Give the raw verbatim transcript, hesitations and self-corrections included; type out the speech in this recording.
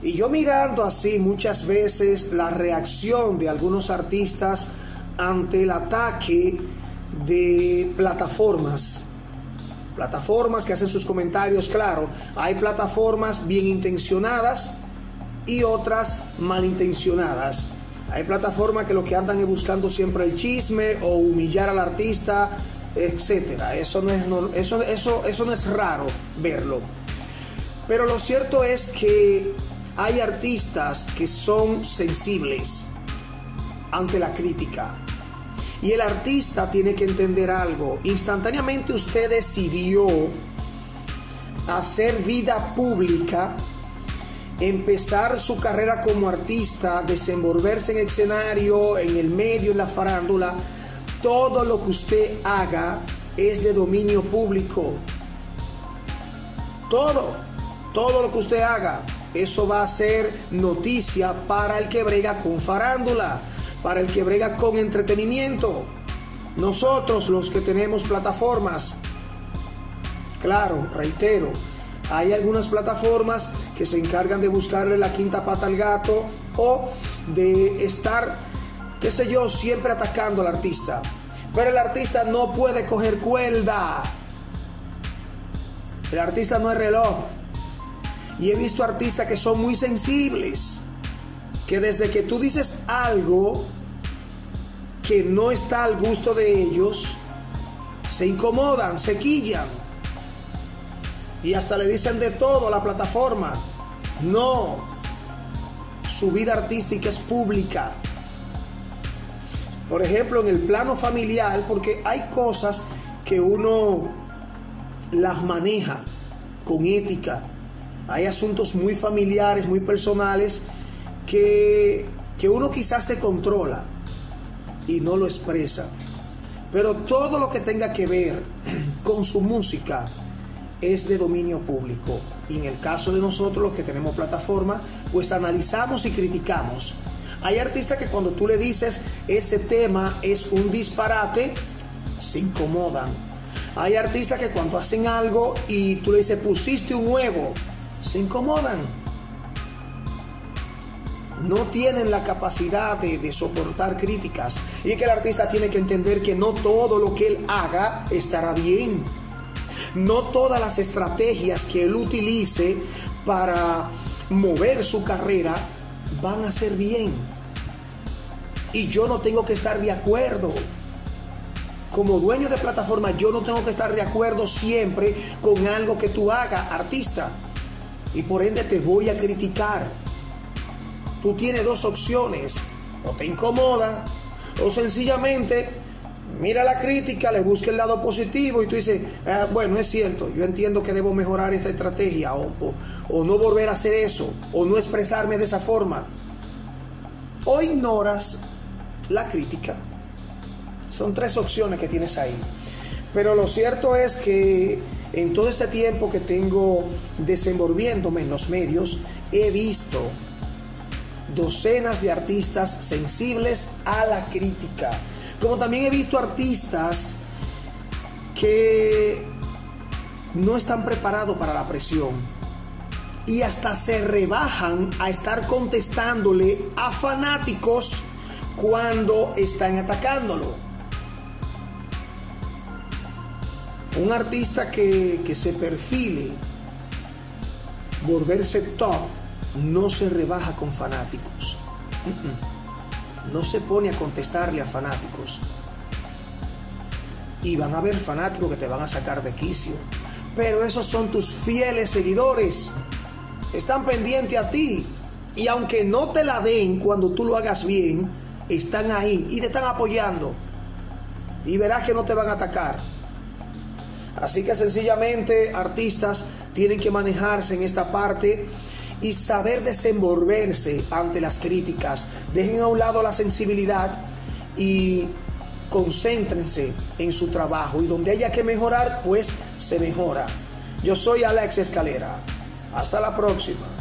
Y yo mirando así muchas veces la reacción de algunos artistas ante el ataque de plataformas, plataformas que hacen sus comentarios. Claro, hay plataformas bien intencionadas y otras malintencionadas. Hay plataformas que lo que andan es buscando siempre el chisme o humillar al artista, etcétera. Eso no es, no, eso, eso, eso no es raro verlo. Pero lo cierto es que hay artistas que son sensibles ante la crítica. Y el artista tiene que entender algo. Instantáneamente usted decidió hacer vida pública, empezar su carrera como artista, desenvolverse en el escenario, en el medio, en la farándula. Todo lo que usted haga es de dominio público. Todo, todo lo que usted haga, eso va a ser noticia para el que brega con farándula, para el que brega con entretenimiento. Nosotros los que tenemos plataformas, claro, reitero, hay algunas plataformas que se encargan de buscarle la quinta pata al gato o de estar, qué sé yo, siempre atacando al artista. Pero el artista no puede coger cuerda. El artista no es reloj. Y he visto artistas que son muy sensibles, que desde que tú dices algo que no está al gusto de ellos, se incomodan, se quillan y hasta le dicen de todo a la plataforma. No, su vida artística es pública. Por ejemplo, en el plano familiar, porque hay cosas que uno las maneja con ética. Hay asuntos muy familiares, muy personales, que, que uno quizás se controla y no lo expresa. Pero todo lo que tenga que ver con su música es de dominio público. Y en el caso de nosotros, los que tenemos plataforma, pues analizamos y criticamos. Hay artistas que cuando tú le dices ese tema es un disparate, se incomodan. Hay artistas que cuando hacen algo y tú le dices pusiste un huevo, se incomodan. No tienen la capacidad de, de soportar críticas. Y es que el artista tiene que entender que no todo lo que él haga estará bien. No todas las estrategias que él utilice para mover su carrera van a ser bien. Y yo no tengo que estar de acuerdo. Como dueño de plataforma, yo no tengo que estar de acuerdo siempre con algo que tú hagas, artista. Y por ende te voy a criticar. Tú tienes dos opciones. O te incomoda, o sencillamente mira la crítica, le busca el lado positivo y tú dices, ah, bueno, es cierto, yo entiendo que debo mejorar esta estrategia, o, o, o no volver a hacer eso, o no expresarme de esa forma. O ignoras la crítica. Son tres opciones que tienes ahí. Pero lo cierto es que en todo este tiempo que tengo desenvolviéndome en los medios, he visto docenas de artistas sensibles a la crítica. Como también he visto artistas que no están preparados para la presión y hasta se rebajan a estar contestándole a fanáticos cuando están atacándolo. Un artista que, que se perfile volverse top no se rebaja con fanáticos. No se pone a contestarle a fanáticos. Y van a haber fanáticos que te van a sacar de quicio. Pero esos son tus fieles seguidores. Están pendientes a ti. Y aunque no te la den cuando tú lo hagas bien, están ahí y te están apoyando. Y verás que no te van a atacar. Así que sencillamente, artistas tienen que manejarse en esta parte y saber desenvolverse ante las críticas. Dejen a un lado la sensibilidad y concéntrense en su trabajo. Y donde haya que mejorar, pues se mejora. Yo soy Alex Escalera. Hasta la próxima.